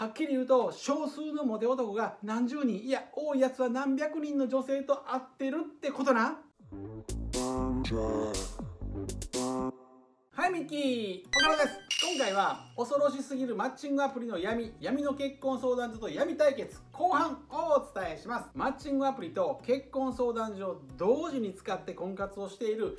はっきり言うと少数のモテ男が何十人、いや多いやつは何百人の女性と会ってるってことな。はい、ミッキー岡野です。今回は恐ろしすぎるマッチングアプリの闇の結婚相談所と闇対決後半をお伝えします。マッチングアプリと結婚相談所を同時に使って婚活をしている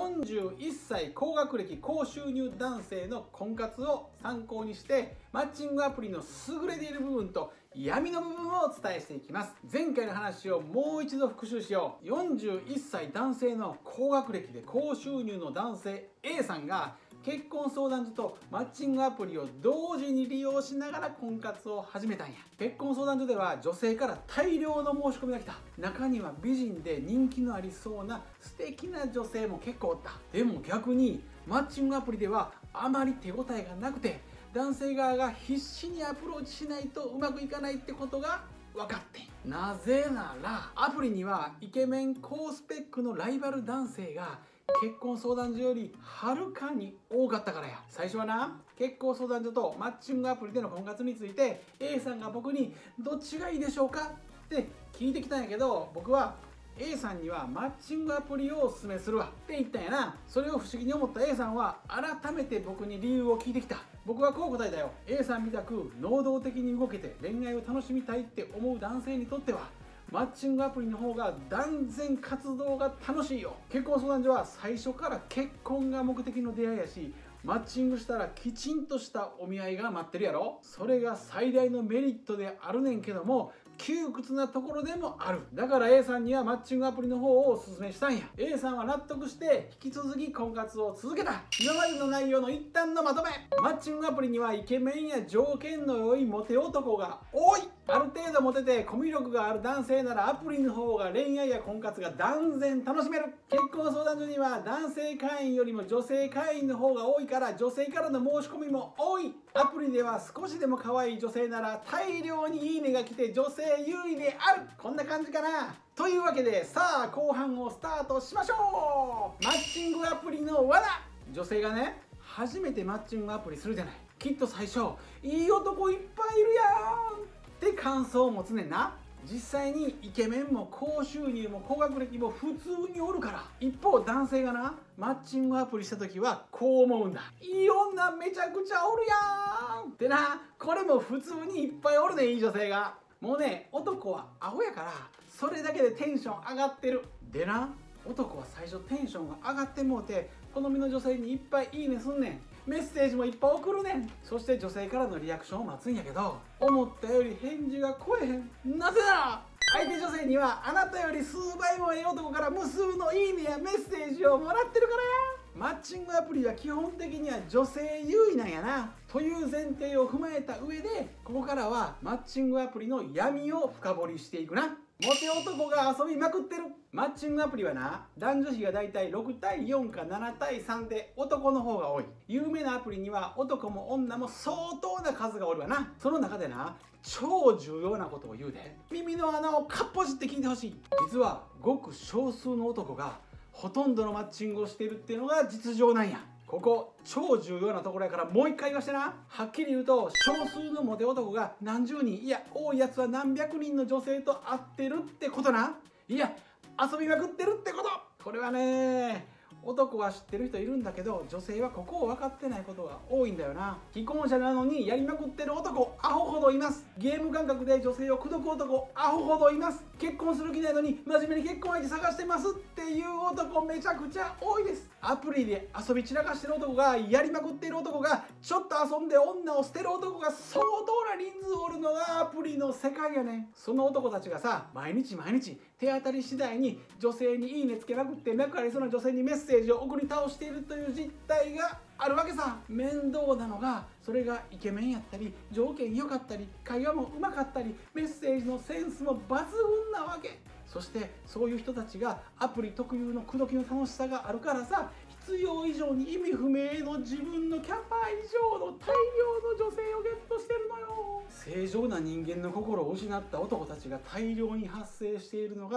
41歳高学歴高収入男性の婚活を参考にしてマッチングアプリの優れている部分と闇の部分をお伝えしていきます。前回の話をもう一度復習しよう。41歳男性の高学歴で高収入の男性 A さんが結婚相談所とマッチングアプリを同時に利用しながら婚活を始めたんや。結婚相談所では女性から大量の申し込みが来た。中には美人で人気のありそうな素敵な女性も結構おった。でも逆にマッチングアプリではあまり手応えがなくて男性側が必死にアプローチしないとうまくいかないってことが分かってん。なぜならアプリにはイケメン高スペックのライバル男性が結婚相談所よりはるかに多かったからや。最初はな、結婚相談所とマッチングアプリでの婚活について A さんが僕にどっちがいいでしょうかって聞いてきたんやけど、僕は A さんにはマッチングアプリをおすすめするわって言ったんやな。それを不思議に思った A さんは改めて僕に理由を聞いてきた。僕はこう答えたよ。 A さんみたく能動的に動けて恋愛を楽しみたいって思う男性にとってはマッチングアプリの方が断然活動が楽しいよ。結婚相談所は最初から結婚が目的の出会いやし、マッチングしたらきちんとしたお見合いが待ってるやろ。それが最大のメリットであるねんけども窮屈なところでもある。だから A さんにはマッチングアプリの方をおすすめしたんや。 A さんは納得して引き続き婚活を続けた。今までの内容の一旦のまとめ。マッチングアプリにはイケメンや条件の良いモテ男が多い。ある程度モテてコミュ力がある男性ならアプリの方が恋愛や婚活が断然楽しめる。結婚相談所には男性会員よりも女性会員の方が多いから女性からの申し込みも多い。アプリでは少しでも可愛い女性なら大量にいいねが来て女性優位である。こんな感じかな。というわけでさあ後半をスタートしましょう。マッチングアプリの罠。女性がね初めてマッチングアプリするじゃない。きっと最初いい男いっぱいいるやんって感想を持つねんな。実際にイケメンも高収入も高学歴も普通におるから。一方男性がなマッチングアプリした時はこう思うんだ。いい女めちゃくちゃおるやんってな。これも普通にいっぱいおるね。いい女性が。もうね男はアホやからそれだけでテンション上がってる。でな男は最初テンションが上がってもうて好みの女性にいっぱいいいねすんねん。メッセージもいっぱい送るねん。そして女性からのリアクションを待つんやけど思ったより返事が来えへん。なぜなら相手女性にはあなたより数倍もええ男から無数のいいねやメッセージをもらってるからや。マッチングアプリは基本的には女性優位なんやなという前提を踏まえた上でここからはマッチングアプリの闇を深掘りしていくな。モテ男が遊びまくってる。マッチングアプリはな男女比がだいたい6対4か7対3で男の方が多い。有名なアプリには男も女も相当な数がおるわな。その中でな超重要なことを言うで。耳の穴をかっぽじって聞いてほしい。実はごく少数の男がほとんどのマッチングをしているっていうのが実情なんや。ここ超重要なところやからもう一回言わしてな。はっきり言うと少数のモテ男が何十人、いや多いやつは何百人の女性と会ってるってことな。いや遊びまくってるってこと。これはね男は知ってる人いるんだけど女性はここを分かってないことが多いんだよな。既婚者なのにやりまくってる男アホほどいます。ゲーム感覚で女性を口説く男アホほどいます。結婚する気ないのに真面目に結婚相手探してますっていう男めちゃくちゃ多いです。アプリで遊び散らかしてる男がやりまくってる男がちょっと遊んで女を捨てる男が相当な人数おるのがアプリの世界やね。その男たちがさ毎日手当たり次第に女性にいいねつけまくって脈ありそうな女性にメッセージを送り倒しているという実態があるわけさ。面倒なのがそれがイケメンやったり条件良かったり会話もうまかったりメッセージのセンスも抜群なわけ。そしてそういう人たちがアプリ特有の口説きの楽しさがあるからさ必要以上に意味不明の自分のキャパ以上の大量の女性をゲットしてるのよ。正常な人間の心を失った男たちが大量に発生しているのが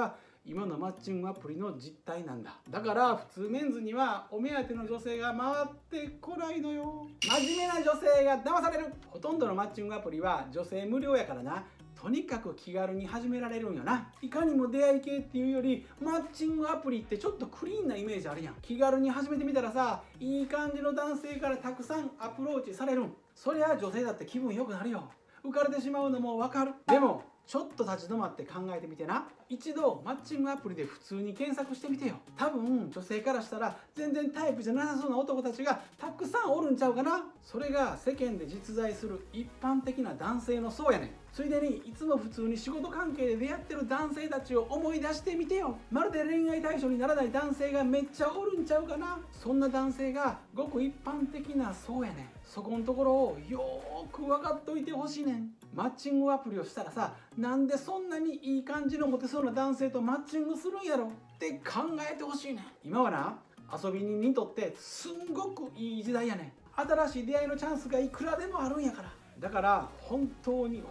今のマッチングアプリの実態なんだ。だから普通メンズにはお目当ての女性が回ってこないのよ。真面目な女性が騙される。ほとんどのマッチングアプリは女性無料やからな。とにかく気軽に始められるんよな。いかにも出会い系っていうよりマッチングアプリってちょっとクリーンなイメージあるやん。気軽に始めてみたらさ、いい感じの男性からたくさんアプローチされるん。そりゃ女性だって気分良くなるよ。浮かれてしまうのもわかる。でもちょっと立ち止まって考えてみてな。一度マッチングアプリで普通に検索してみてよ。多分女性からしたら全然タイプじゃなさそうな男たちがたくさんおるんちゃうかな。それが世間で実在する一般的な男性の層やねん。ついでにいつも普通に仕事関係で出会ってる男性たちを思い出してみてよ。まるで恋愛対象にならない男性がめっちゃおるんちゃうかな。そんな男性がごく一般的な層やねん。そこのところをよーく分かっといてほしいねん。マッチングアプリをしたらさ、なんでそんなにいい感じのモテそうな男性とマッチングするんやろって考えてほしいねん。今はな、遊び人にとってすんごくいい時代やねん。新しい出会いのチャンスがいくらでもあるんやから。だから本当に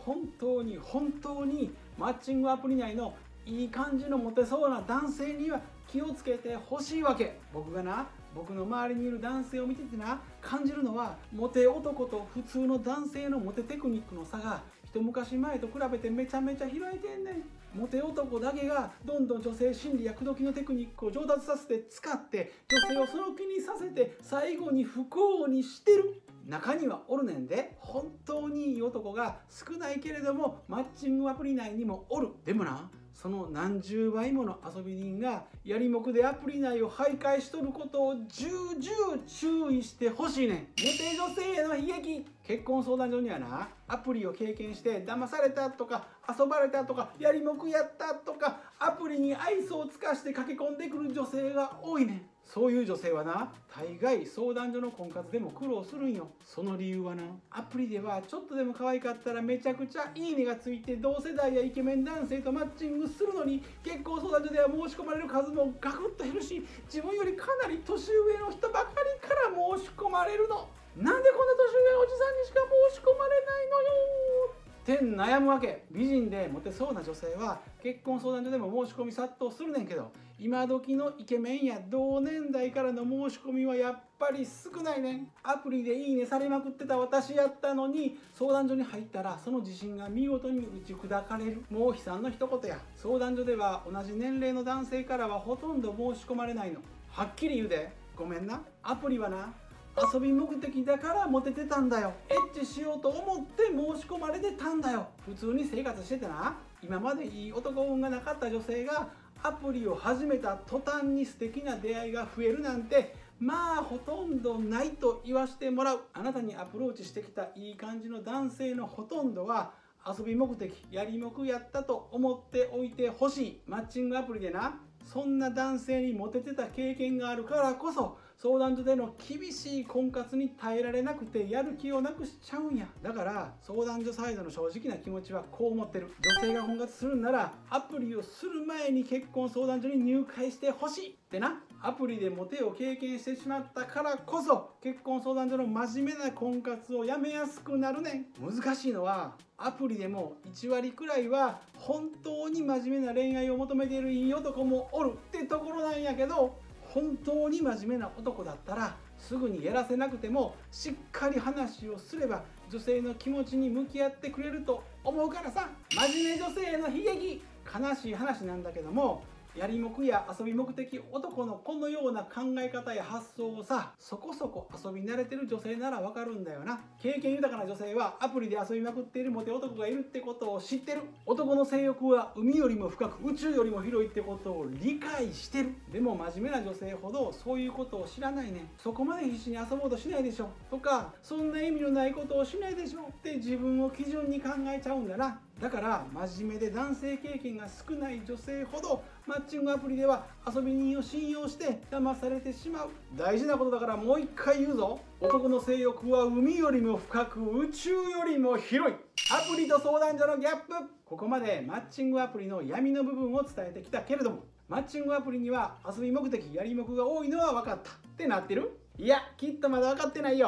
マッチングアプリ内のいい感じのモテそうな男性には気をつけてほしいわけ。僕の周りにいる男性を見ててな、感じるのはモテ男と普通の男性のモテテクニックの差が一昔前と比べてめちゃめちゃ開いてんねん。モテ男だけがどんどん女性心理や口説きのテクニックを上達させて使って女性をその気にさせて最後に不幸にしてる。中にはおるねんで。本当にいい男が少ないけれどもマッチングアプリ内にもおる。でもな、その何十倍もの遊び人がやりもくでアプリ内を徘徊しとることを重々注意してほしいねん。モテ女性への悲劇。結婚相談所にはな、アプリを経験して騙されたとか遊ばれたとかやりもくやったとかアプリに愛想を尽かして駆け込んでくる女性が多いねん。そういう女性はな、大概相談所の婚活でも苦労するんよ。その理由はな、アプリではちょっとでも可愛かったらめちゃくちゃいいねがついて同世代やイケメン男性とマッチングするのに、結婚相談所では申し込まれる数もガクッと減るし、自分よりかなり年上の人ばかりから申し込まれるの。なんでこんな年上のおじさんにしか申し込まれないのよって悩むわけ。美人でモテそうな女性は結婚相談所でも申し込み殺到するねんけど、今時のイケメンや同年代からの申し込みはやっぱり少ないねん。アプリでいいねされまくってた私やったのに、相談所に入ったらその自信が見事に打ち砕かれる。もう悲惨の一言や。相談所では同じ年齢の男性からはほとんど申し込まれないの。はっきり言うで、ごめんな。アプリはな、遊び目的だからモテてたんだよ。エッチしようと思って申し込まれてたんだよ。普通に生活しててな、今までいい男運がなかった女性がアプリを始めた途端に素敵な出会いが増えるなんて、まあほとんどないと言わせてもらう。あなたにアプローチしてきたいい感じの男性のほとんどは遊び目的、やりもくやったと思っておいてほしい。マッチングアプリでな、そんな男性にモテてた経験があるからこそ相談所での厳しい婚活に耐えられなくてやる気をなくしちゃうんや。だから相談所サイドの正直な気持ちはこう思ってる。女性が婚活するんならアプリをする前に結婚相談所に入会してほしいってな。アプリでモテを経験してしまったからこそ結婚相談所の真面目な婚活をやめやすくなるねん。難しいのはアプリでも1割くらいは本当に真面目な恋愛を求めているいい男もおるってところなんやけど、本当に真面目な男だったらすぐにやらせなくてもしっかり話をすれば女性の気持ちに向き合ってくれると思うからさ。真面目女性への悲劇。悲しい話なんだけども、やりもくや遊び目的男のこのような考え方や発想をさ、そこそこ遊び慣れてる女性ならわかるんだよな。経験豊かな女性はアプリで遊びまくっているモテ男がいるってことを知ってる。男の性欲は海よりも深く宇宙よりも広いってことを理解してる。でも真面目な女性ほどそういうことを知らないねん。そこまで必死に遊ぼうとしないでしょとか、そんな意味のないことをしないでしょって自分を基準に考えちゃうんだな。だから真面目で男性経験が少ない女性ほどマッチングアプリでは遊び人を信用して騙されてしまう。大事なことだからもう一回言うぞ。男の性欲は海よりも深く宇宙よりも広い。アプリと相談所のギャップ。ここまでマッチングアプリの闇の部分を伝えてきたけれども、マッチングアプリには遊び目的、やりもくが多いのは分かったってなってる？いや、きっとまだ分かってないよ。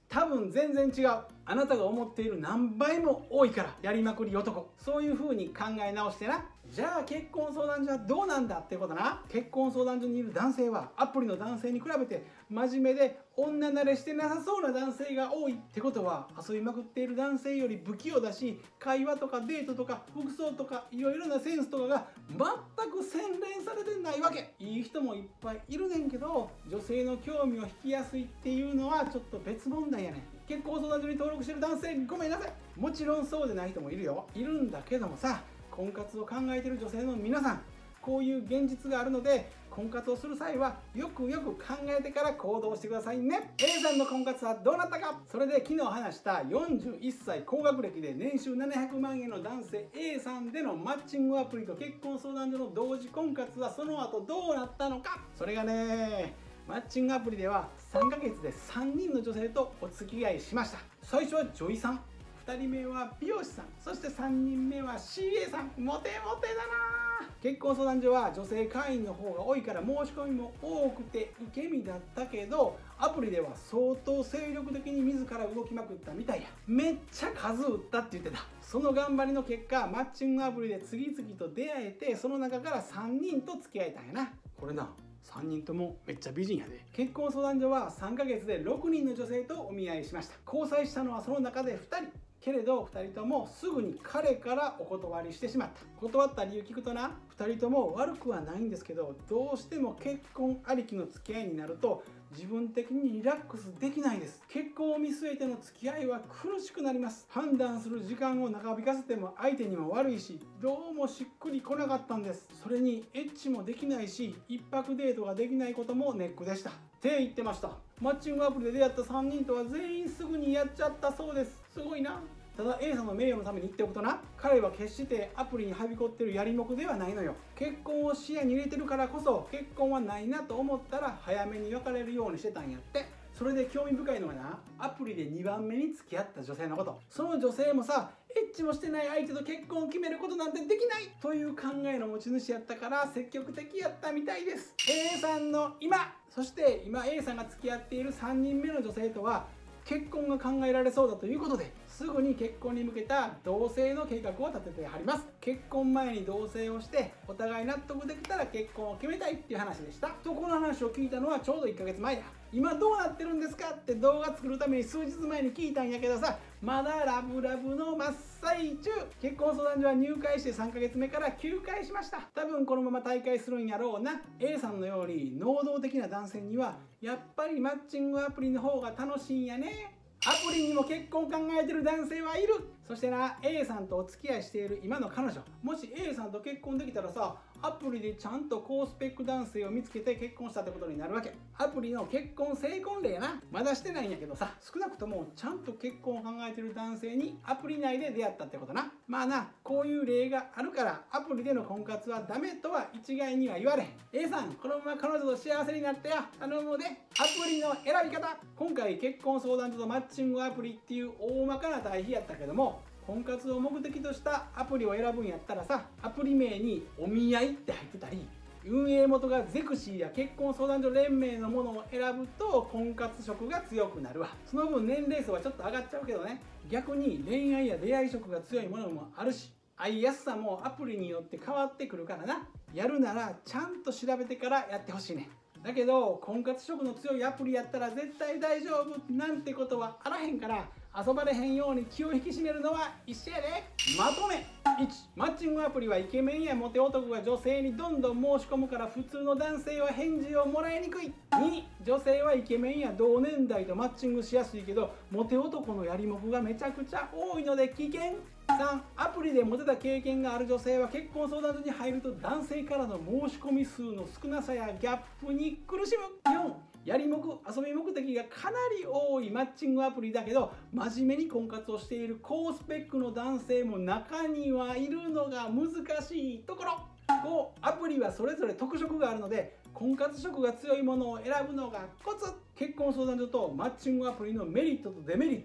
多分全然違う。あなたが思っている何倍も多いからやりまくり男。そういう風に考え直してな。じゃあ結婚相談所はどうなんだってことな。結婚相談所にいる男性はアプリの男性に比べて真面目で女慣れしてなさそうな男性が多いってことは、遊びまくっている男性より不器用だし、会話とかデートとか服装とかいろいろなセンスとかが全く洗練されてないわけ。いい人もいっぱいいるねんけど、女性の興味を引きやすいっていうのはちょっと別問題やねん。結婚相談所に登録してる男性ごめんなさい。もちろんそうでない人もいるよ。いるんだけどもさ、婚活を考えている女性の皆さん、こういう現実があるので、婚活をする際はよくよく考えてから行動してくださいね。 A さんの婚活はどうなったか。それで昨日話した41歳高学歴で年収700万円の男性 A さんでのマッチングアプリと結婚相談所の同時婚活はその後どうなったのか。それがね、マッチングアプリでは3ヶ月で3人の女性とお付き合いしました。最初は女医さん、2人目は美容師さん、そして3人目は CA さん。モテモテだな。結婚相談所は女性会員の方が多いから申し込みも多くて受け身だったけど、アプリでは相当精力的に自ら動きまくったみたいや。めっちゃ数打ったって言ってた。その頑張りの結果、マッチングアプリで次々と出会えて、その中から3人と付き合えたんやな。これな、3人ともめっちゃ美人やで。結婚相談所は3ヶ月で6人の女性とお見合いしました。交際したのはその中で2人。けれど2人ともすぐに彼からお断りしてしまった。断った理由聞くとな、2人とも悪くはないんですけど、どうしても結婚ありきの付き合いになると自分的にリラックスできないです。結婚を見据えての付き合いは苦しくなります。判断する時間を長引かせても相手にも悪いし、どうもしっくりこなかったんです。それにエッチもできないし、一泊デートができないこともネックでしたって言ってました。マッチングアプリで出会った3人とは全員すぐにやっちゃったそうです。すごいな。ただ A さんの名誉のために言っておくとな、彼は決してアプリにはびこってるやりもくではないのよ。結婚を視野に入れてるからこそ、結婚はないなと思ったら早めに別れるようにしてたんやって。それで興味深いのがな、アプリで2番目に付き合った女性のこと。その女性もさ、エッチもしてない相手と結婚を決めることなんてできないという考えの持ち主やったから積極的やったみたいです。 A さんの今、そして今 A さんが付き合っている3人目の女性とは結婚が考えられそうだということで、すぐに結婚に向けた同棲の計画を立ててはります。結婚前に同棲をしてお互い納得できたら結婚を決めたいっていう話でした。とこの話を聞いたのはちょうど1ヶ月前や。今どうなってるんですかって動画作るために数日前に聞いたんやけどさ、まだラブラブの真っ最中。結婚相談所は入会して3ヶ月目から休会しました。多分このまま退会するんやろうな。 A さんのように能動的な男性にはやっぱりマッチングアプリの方が楽しいんやね。アプリにも結婚を考えてる男性はいる。そしてな、 A さんとお付き合いしている今の彼女、もし A さんと結婚できたらさ、アプリでちゃんと高スペック男性を見つけて結婚したってことになるわけ。アプリの結婚成婚例やな。まだしてないんやけどさ、少なくともちゃんと結婚を考えてる男性にアプリ内で出会ったってことな。まあな、こういう例があるからアプリでの婚活はダメとは一概には言われへん。 A さん、このまま彼女と幸せになってや、頼むで。アプリの選び方、今回結婚相談所とマッチングアプリっていう大まかな対比やったけども、婚活を目的としたアプリを選ぶんやったらさ、アプリ名にお見合いって入ってたり、運営元がゼクシーや結婚相談所連盟のものを選ぶと婚活色が強くなるわ。その分年齢層はちょっと上がっちゃうけどね。逆に恋愛や出会い色が強いものもあるし、会いやすさもアプリによって変わってくるからな。やるならちゃんと調べてからやってほしいね。だけど婚活色の強いアプリやったら絶対大丈夫なんてことはあらへんから、遊ばれへんように気を引き締めるのは一緒やで。まとめ。1、マッチングアプリはイケメンやモテ男が女性にどんどん申し込むから普通の男性は返事をもらいにくい。2、女性はイケメンや同年代とマッチングしやすいけどモテ男のやりもくがめちゃくちゃ多いので危険。3、アプリでモテた経験がある女性は結婚相談所に入ると男性からの申し込み数の少なさやギャップに苦しむ。4、やりもく、遊び目的がかなり多いマッチングアプリだけど真面目に婚活をしている高スペックの男性も中にはいるのが難しいところ。5、アプリはそれぞれ特色があるので婚活色が強いものを選ぶのがコツ。結婚相談所とマッチングアプリのメリットとデメリット、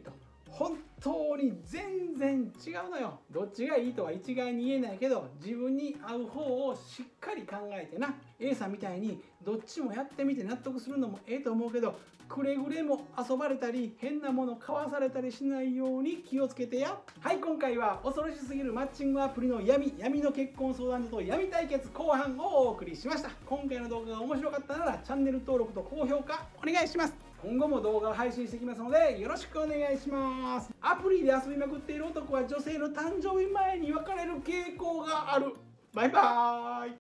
本当に全然違うのよ。どっちがいいとは一概に言えないけど、自分に合う方をしっかり考えてな。 A さんみたいにどっちもやってみて納得するのもええと思うけど、くれぐれも遊ばれたり変なもの買わされたりしないように気をつけてや。はい、今回は恐ろしすぎるマッチングアプリの闇の結婚相談所と闇対決後半をお送りしました。今回の動画が面白かったならチャンネル登録と高評価お願いします。今後も動画を配信していきますのでよろしくお願いします。アプリで遊びまくっている男は女性の誕生日前に別れる傾向がある。バイバーイ。